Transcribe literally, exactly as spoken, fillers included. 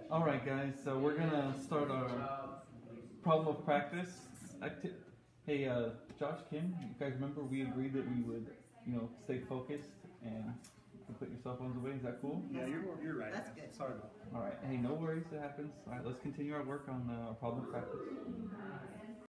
Alright guys, so we're gonna start our problem of practice. Acti hey uh, Josh, Kim, you guys remember we agreed that we would, you know, stay focused and put your cell phones away, is that cool? Yeah, you're, you're right. That's good. Sorry about that. Alright, hey, no worries, it happens. Alright, let's continue our work on uh, our problem of practice.